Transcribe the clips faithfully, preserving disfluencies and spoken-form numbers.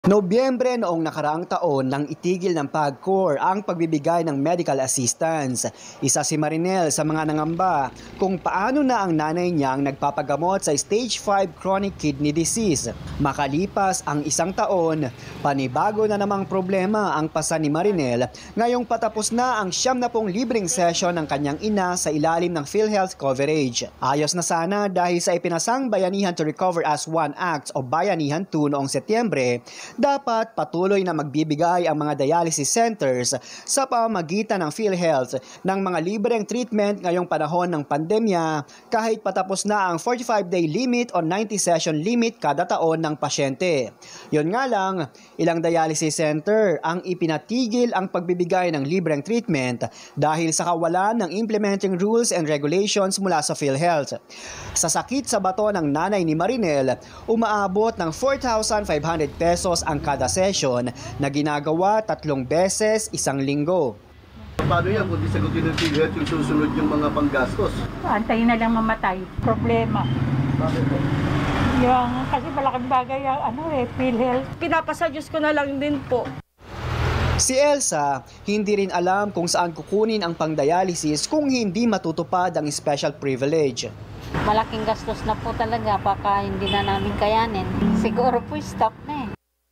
Nobyembre noong nakaraang taon nang itigil ng PAGCOR ang pagbibigay ng medical assistance. Isa si Marinel sa mga nangamba kung paano na ang nanay niyang nagpapagamot sa stage five chronic kidney disease. Makalipas ang isang taon, panibago na namang problema ang pasa ni Marinel ngayong patapos na ang siyam na pong libreng session ng kanyang ina sa ilalim ng PhilHealth coverage. Ayos na sana dahil sa ipinasang Bayanihan to Recover as One Act o Bayanihan two noong Setyembre, dapat patuloy na magbibigay ang mga dialysis centers sa pamamagitan ng PhilHealth ng mga libreng treatment ngayong panahon ng pandemya kahit patapos na ang forty-five day limit o ninety session limit kada taon ng pasyente. Yun nga lang, ilang dialysis center ang ipinatigil ang pagbibigay ng libreng treatment dahil sa kawalan ng implementing rules and regulations mula sa PhilHealth. Sa sakit sa bato ng nanay ni Marinel, umaabot ng four thousand five hundred pesos ang kada session na ginagawa tatlong beses isang linggo. Paano yan kung di sagutin ng PhilHealth yung susunod yung mga panggastos? Antayin na lang mamatay. Problema. Bakit po? Yung, kasi malaking bagay ang ano eh, PhilHealth. Pinapasadyos ko na lang din po. Si Elsa, hindi rin alam kung saan kukunin ang pangdialysis kung hindi matutupad ang special privilege. Malaking gastos na po talaga, baka hindi na namin kayanin. Siguro po stop na eh.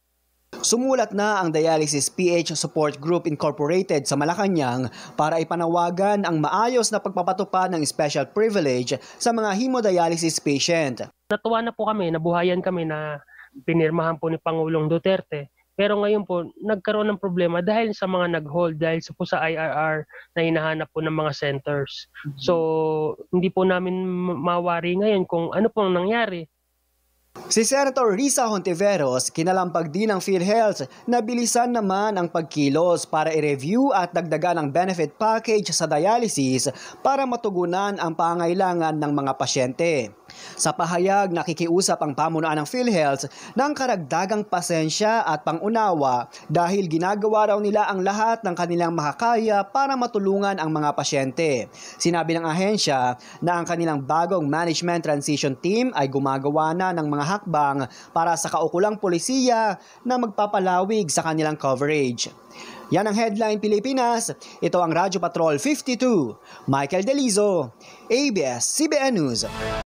Sumulat na ang Dialysis P H Support Group Incorporated sa Malacanang para ipanawagan ang maayos na pagpapatupad ng special privilege sa mga hemodialysis patient. Natuwa na po kami, nabuhayan kami na pinirmahan po ni Pangulong Duterte. Pero ngayon po, nagkaroon ng problema dahil sa mga nag-hold, dahil sa po sa I R R na hinahanap po ng mga centers. So, hindi po namin mawari ngayon kung ano po ang nangyari. Si Senator Risa Hontiveros, kinalampag din ng PhilHealth na bilisan naman ang pagkilos para i-review at dagdagan ang benefit package sa dialysis para matugunan ang pangailangan ng mga pasyente. Sa pahayag, nakikiusap ang pamunuan ng PhilHealth ng karagdagang pasensya at pangunawa dahil ginagawa raw nila ang lahat ng kanilang makakaya para matulungan ang mga pasyente. Sinabi ng ahensya na ang kanilang bagong management transition team ay gumagawa na ng mga hakbang para sa kaukulang polisiya na magpapalawig sa kanilang coverage. Yan ang Headline Pilipinas. Ito ang Radyo Patrol fifty-two. Michael Delizo, A B S C B N News.